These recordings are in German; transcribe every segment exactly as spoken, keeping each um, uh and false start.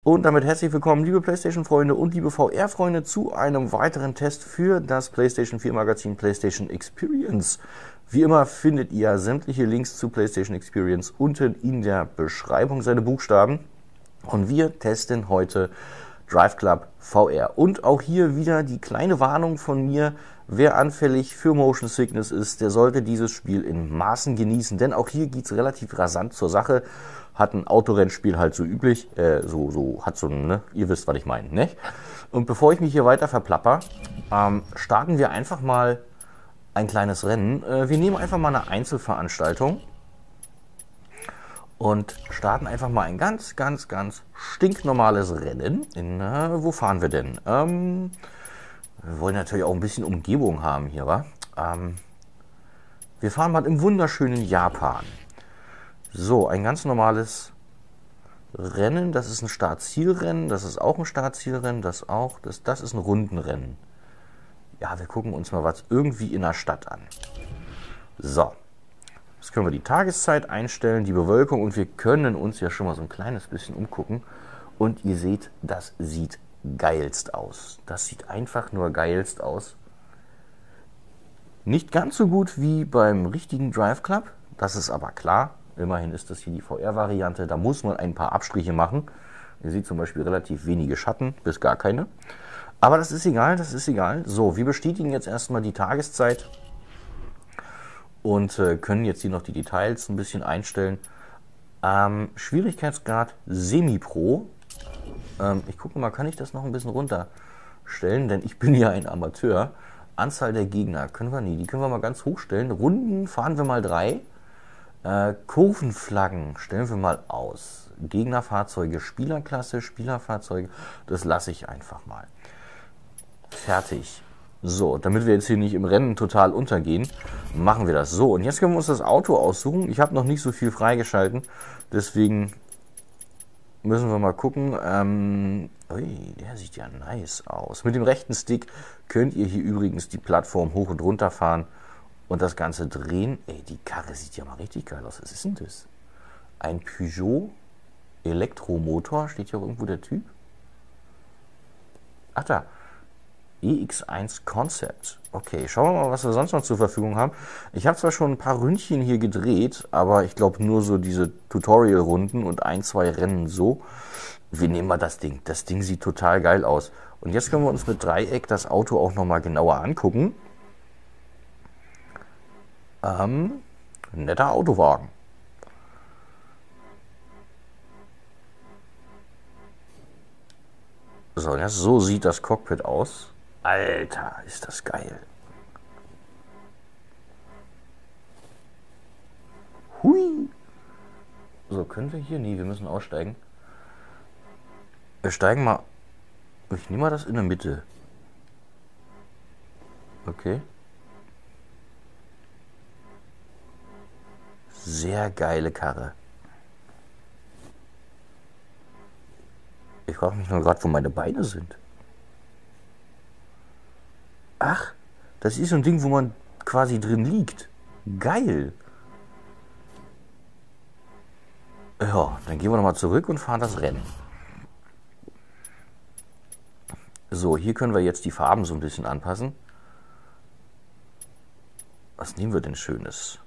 Und damit herzlich willkommen, liebe PlayStation-Freunde und liebe V R-Freunde, zu einem weiteren Test für das PlayStation vier Magazin PlayStation Experience. Wie immer findet ihr sämtliche Links zu PlayStation Experience unten in der Beschreibung, seine Buchstaben. Und wir testen heute Drive Club V R. Und auch hier wieder die kleine Warnung von mir: Wer anfällig für Motion Sickness ist, der sollte dieses Spiel in Maßen genießen, denn auch hier geht es relativ rasant zur Sache. Hat ein Autorennspiel halt so üblich, äh, so, so, hat so ein, ne? Ihr wisst, was ich meine, ne? Und bevor ich mich hier weiter verplapper, ähm, starten wir einfach mal ein kleines Rennen. Äh, wir nehmen einfach mal eine Einzelveranstaltung und starten einfach mal ein ganz, ganz, ganz stinknormales Rennen. In, äh, wo fahren wir denn? Ähm, wir wollen natürlich auch ein bisschen Umgebung haben hier, wa? Ähm, wir fahren mal im wunderschönen Japan. So, ein ganz normales Rennen, das ist ein Start-Ziel-Rennen, das ist auch ein Start-Ziel-Rennen, das auch, das, das ist ein Rundenrennen. Ja, wir gucken uns mal was irgendwie in der Stadt an. So, jetzt können wir die Tageszeit einstellen, die Bewölkung, und wir können uns ja schon mal so ein kleines bisschen umgucken. Und ihr seht, das sieht geilst aus. Das sieht einfach nur geilst aus. Nicht ganz so gut wie beim richtigen Drive Club, das ist aber klar. Immerhin ist das hier die V R-Variante, da muss man ein paar Abstriche machen. Ihr seht zum Beispiel relativ wenige Schatten, bis gar keine. Aber das ist egal, das ist egal. So, wir bestätigen jetzt erstmal die Tageszeit und äh, können jetzt hier noch die Details ein bisschen einstellen. Ähm, Schwierigkeitsgrad Semi-Pro. Ähm, ich gucke mal, kann ich das noch ein bisschen runterstellen, denn ich bin ja ein Amateur. Anzahl der Gegner können wir nie, die können wir mal ganz hoch stellen. Runden fahren wir mal drei. Äh, Kurvenflaggen stellen wir mal aus. Gegnerfahrzeuge, Spielerklasse, Spielerfahrzeuge, das lasse ich einfach mal. Fertig. So, damit wir jetzt hier nicht im Rennen total untergehen, machen wir das so. Und jetzt können wir uns das Auto aussuchen. Ich habe noch nicht so viel freigeschalten, deswegen müssen wir mal gucken. Ähm, ui, der sieht ja nice aus. Mit dem rechten Stick könnt ihr hier übrigens die Plattform hoch und runter fahren und das Ganze drehen. Ey, die Karre sieht ja mal richtig geil aus. Was ist denn das? Ein Peugeot Elektromotor. Steht hier irgendwo der Typ? Ach da. E X eins Concept. Okay, schauen wir mal, was wir sonst noch zur Verfügung haben. Ich habe zwar schon ein paar Ründchen hier gedreht, aber ich glaube nur so diese Tutorial-Runden und ein, zwei Rennen so. Wir nehmen mal das Ding. Das Ding sieht total geil aus. Und jetzt können wir uns mit Dreieck das Auto auch nochmal genauer angucken. Ähm, netter Autowagen. So, und jetzt, so sieht das Cockpit aus. Alter, ist das geil. Hui. So, können wir hier? Nee, wir müssen aussteigen. Wir steigen mal. Ich nehme mal das in der Mitte. Okay. Sehr geile Karre. Ich frage mich nur gerade, wo meine Beine sind. Ach, das ist so ein Ding, wo man quasi drin liegt. Geil. Ja, dann gehen wir nochmal zurück und fahren das Rennen. So, hier können wir jetzt die Farben so ein bisschen anpassen. Was nehmen wir denn Schönes?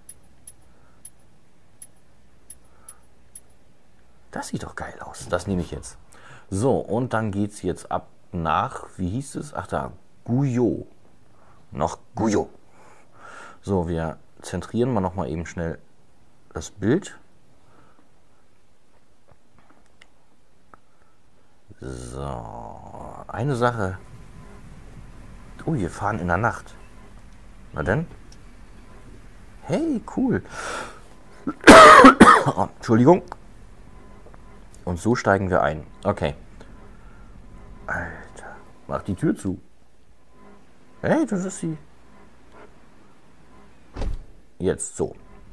Das sieht doch geil aus. Das nehme ich jetzt. So, und dann geht es jetzt ab nach, wie hieß es? Ach da, Guyot. Noch Guyot. So, wir zentrieren mal nochmal eben schnell das Bild. So, eine Sache. Oh, wir fahren in der Nacht. Na denn? Hey, cool. Oh, Entschuldigung. Und so steigen wir ein. Okay. Alter, mach die Tür zu. Hey, das ist sie. Jetzt so.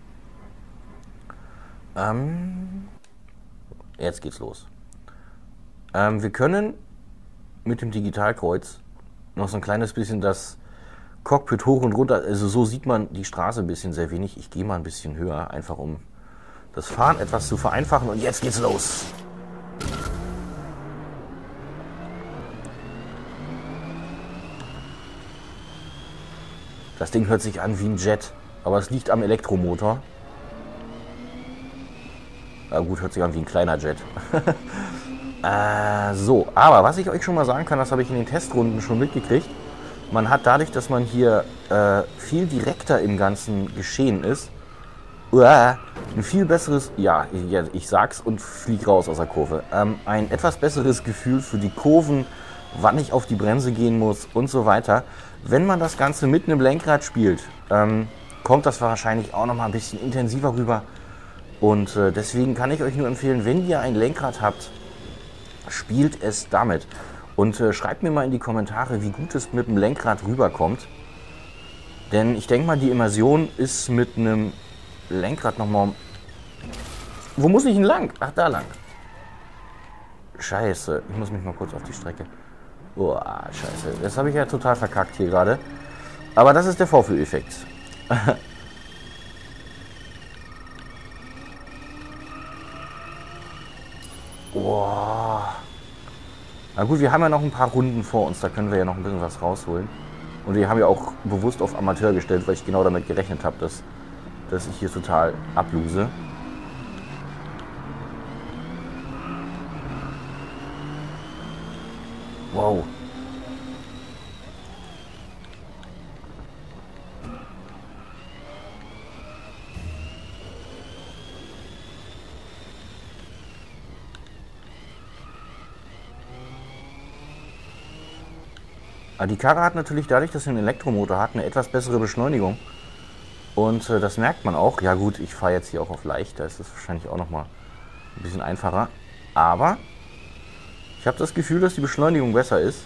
Ähm, jetzt geht's los. Ähm, wir können mit dem Digitalkreuz noch so ein kleines bisschen das Cockpit hoch und runter. Also so sieht man die Straße ein bisschen sehr wenig. Ich gehe mal ein bisschen höher, einfach um das Fahren etwas zu vereinfachen. Und jetzt geht's los. Das Ding hört sich an wie ein Jet, aber es liegt am Elektromotor. Na gut, hört sich an wie ein kleiner Jet. äh, so, aber was ich euch schon mal sagen kann, das habe ich in den Testrunden schon mitgekriegt. Man hat dadurch, dass man hier äh, viel direkter im ganzen Geschehen ist, uah, ein viel besseres, ja, ja, ich sag's und flieg raus aus der Kurve, ähm, ein etwas besseres Gefühl für die Kurven, wann ich auf die Bremse gehen muss und so weiter. Wenn man das Ganze mit einem Lenkrad spielt, ähm, kommt das wahrscheinlich auch noch mal ein bisschen intensiver rüber. Und äh, deswegen kann ich euch nur empfehlen, wenn ihr ein Lenkrad habt, spielt es damit. Und äh, schreibt mir mal in die Kommentare, wie gut es mit dem Lenkrad rüberkommt. Denn ich denke mal, die Immersion ist mit einem Lenkrad nochmal... Wo muss ich denn lang? Ach, da lang. Scheiße, ich muss mich mal kurz auf die Strecke. Boah, scheiße. Das habe ich ja total verkackt hier gerade. Aber das ist der Vorführeffekt. Boah. Na gut, wir haben ja noch ein paar Runden vor uns, da können wir ja noch ein bisschen was rausholen. Und wir haben ja auch bewusst auf Amateur gestellt, weil ich genau damit gerechnet habe, dass, dass ich hier total ablose. Wow. Aber die Karre hat natürlich dadurch, dass sie einen Elektromotor hat, eine etwas bessere Beschleunigung. Und äh, das merkt man auch. Ja gut, ich fahre jetzt hier auch auf leicht, da ist es wahrscheinlich auch nochmal ein bisschen einfacher. Aber ich habe das Gefühl, dass die Beschleunigung besser ist.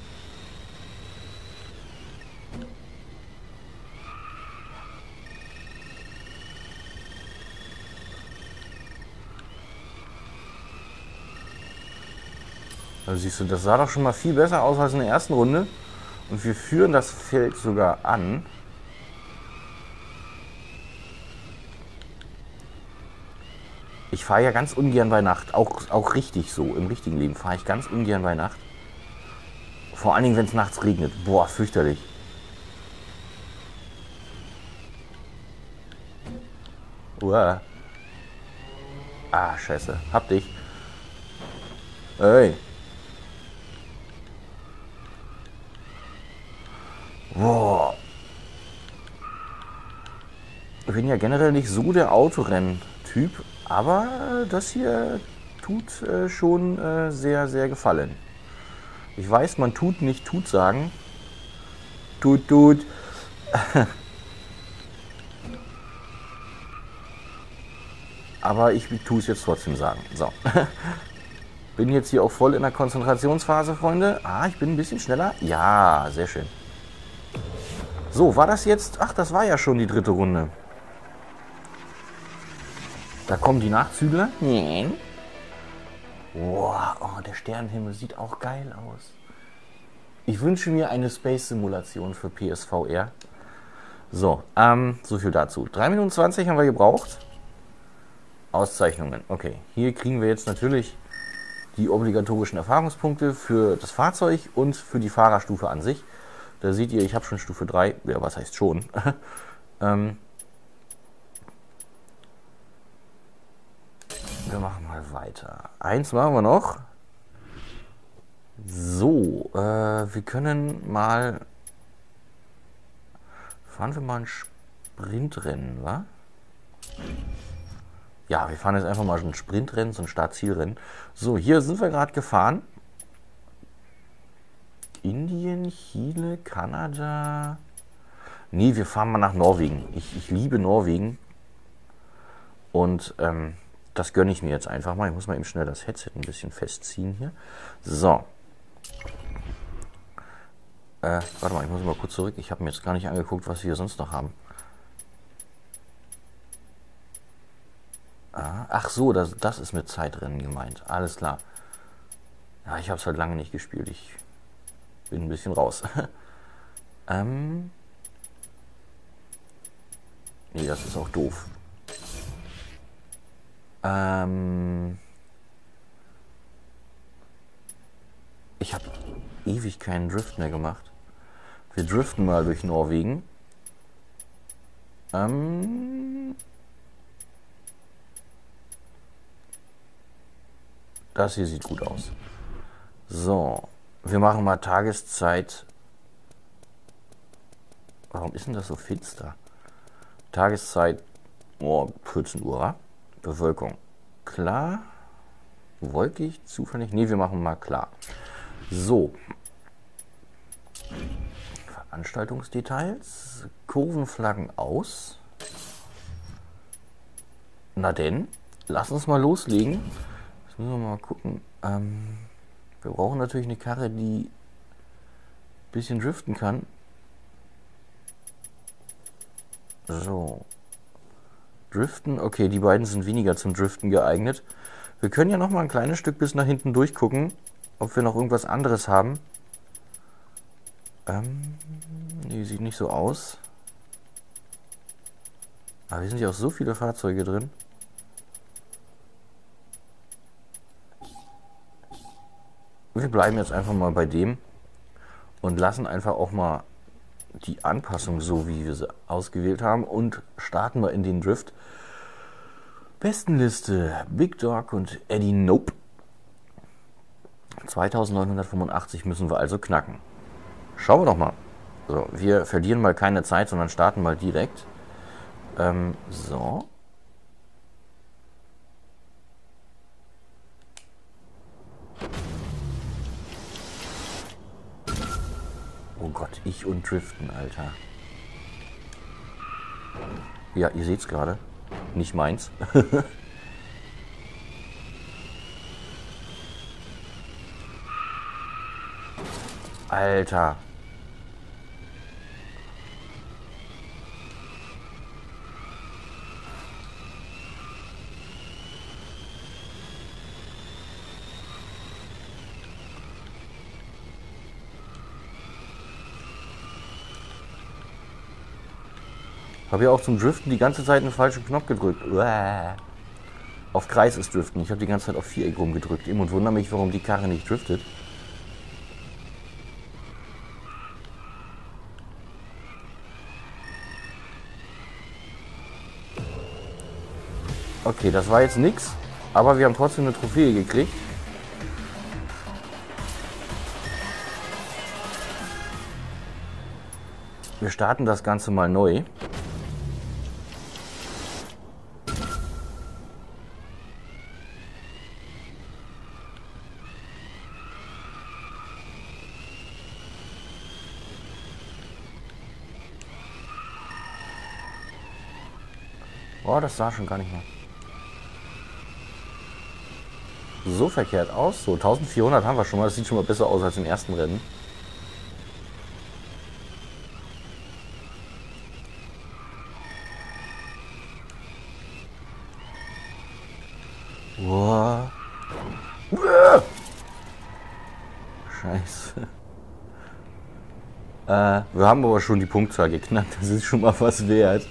Also siehst du, das sah doch schon mal viel besser aus als in der ersten Runde. Und wir führen das Feld sogar an. Ich fahre ja ganz ungern bei Nacht. Auch, auch richtig so. Im richtigen Leben fahre ich ganz ungern bei Nacht. Vor allen Dingen, wenn es nachts regnet. Boah, fürchterlich. Uah. Ah, scheiße. Hab dich. Ey. Boah. Ich bin ja generell nicht so der Autorennen-Typ, aber das hier tut äh, schon äh, sehr, sehr gefallen. Ich weiß, man tut nicht tut sagen. Tut, tut. Aber ich tue es jetzt trotzdem sagen. So. Bin jetzt hier auch voll in der Konzentrationsphase, Freunde. Ah, ich bin ein bisschen schneller. Ja, sehr schön. So, war das jetzt... Ach, das war ja schon die dritte Runde. Da kommen die Nachzügler. Wow, oh, der Sternenhimmel sieht auch geil aus. Ich wünsche mir eine Space-Simulation für P S V R. So, ähm, so viel dazu. drei Minuten zwanzig haben wir gebraucht. Auszeichnungen. Okay, hier kriegen wir jetzt natürlich die obligatorischen Erfahrungspunkte für das Fahrzeug und für die Fahrerstufe an sich. Da seht ihr, ich habe schon Stufe drei. Ja, was heißt schon? ähm, wir machen mal weiter. Eins machen wir noch. So, äh, wir können mal... Fahren wir mal ein Sprintrennen, wa? Ja, wir fahren jetzt einfach mal ein Sprintrennen, so ein Start-Ziel-Rennen. So, hier sind wir gerade gefahren. Indien, Chile, Kanada. Nee, wir fahren mal nach Norwegen. Ich, ich liebe Norwegen. Und ähm, das gönne ich mir jetzt einfach mal. Ich muss mal eben schnell das Headset ein bisschen festziehen hier. So. Äh, warte mal, ich muss mal kurz zurück. Ich habe mir jetzt gar nicht angeguckt, was wir hier sonst noch haben. Ah, ach so, das, das ist mit Zeitrennen gemeint. Alles klar. Ja, ich habe es halt lange nicht gespielt. Ich bin ein bisschen raus. ähm. Nee, das ist auch doof. Ähm. Ich habe ewig keinen Drift mehr gemacht. Wir driften mal durch Norwegen. Ähm, das hier sieht gut aus. So, wir machen mal Tageszeit. Warum ist denn das so finster? Tageszeit, oh, vierzehn Uhr, wa? Bevölkerung, klar. Wolkig, zufällig? Ne, wir machen mal klar. So. Veranstaltungsdetails. Kurvenflaggen aus. Na denn, lass uns mal loslegen. Jetzt müssen wir mal gucken. Ähm, wir brauchen natürlich eine Karre, die ein bisschen driften kann. So. Driften. Okay, die beiden sind weniger zum Driften geeignet. Wir können ja noch mal ein kleines Stück bis nach hinten durchgucken, ob wir noch irgendwas anderes haben. Ähm, nee, sieht nicht so aus. Aber hier sind ja auch so viele Fahrzeuge drin. Wir bleiben jetzt einfach mal bei dem und lassen einfach auch mal die Anpassung so, wie wir sie ausgewählt haben, und starten wir in den Drift. Bestenliste, Big Dog und Eddie Nope. zweitausendneunhundertfünfundachtzig müssen wir also knacken. Schauen wir doch mal. So, wir verlieren mal keine Zeit, sondern starten mal direkt. Ähm, so. Oh Gott, ich und Driften, Alter. Ja, ihr seht's gerade. Nicht meins. Alter. Habe ja auch zum Driften die ganze Zeit einen falschen Knopf gedrückt. Uah. Auf Kreis ist Driften. Ich habe die ganze Zeit auf Viereck rumgedrückt eben und wundere mich, warum die Karre nicht driftet. Okay, das war jetzt nix, aber wir haben trotzdem eine Trophäe gekriegt. Wir starten das Ganze mal neu. Oh, das sah schon gar nicht mehr so verkehrt aus. So, eintausendvierhundert haben wir schon mal. Das sieht schon mal besser aus als im ersten Rennen. Wow. Scheiße. Äh, wir haben aber schon die Punktzahl geknackt. Das ist schon mal was wert.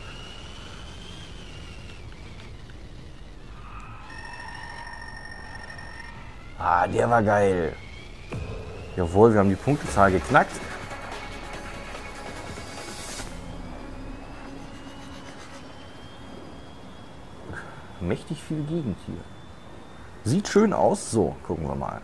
Ah, der war geil. Jawohl, wir haben die Punktezahl geknackt. Mächtig viel Gegend hier. Sieht schön aus. So, gucken wir mal.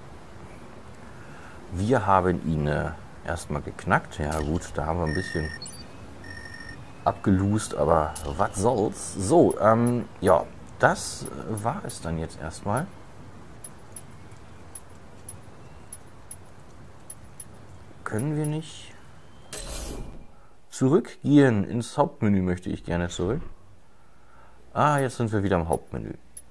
Wir haben ihn äh, erstmal geknackt. Ja gut, da haben wir ein bisschen abgelust, aber was soll's. So, ähm, ja, das war es dann jetzt erstmal. Können wir nicht zurückgehen? Ins Hauptmenü möchte ich gerne zurück. Ah, jetzt sind wir wieder im Hauptmenü.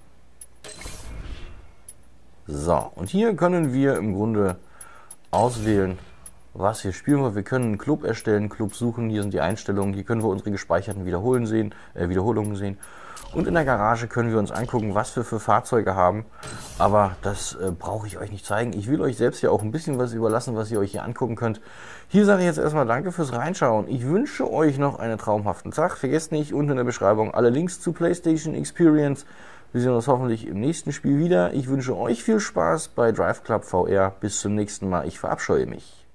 So, und hier können wir im Grunde auswählen, was hier spielen wir. Wir können einen Club erstellen, Club suchen. Hier sind die Einstellungen. Hier können wir unsere gespeicherten Wiederholen sehen, äh, Wiederholungen sehen. Und in der Garage können wir uns angucken, was wir für Fahrzeuge haben. Aber das äh, brauche ich euch nicht zeigen. Ich will euch selbst ja auch ein bisschen was überlassen, was ihr euch hier angucken könnt. Hier sage ich jetzt erstmal danke fürs Reinschauen. Ich wünsche euch noch einen traumhaften Tag. Vergesst nicht, unten in der Beschreibung alle Links zu PlayStation Experience. Wir sehen uns hoffentlich im nächsten Spiel wieder. Ich wünsche euch viel Spaß bei Drive Club V R. Bis zum nächsten Mal. Ich verabscheue mich.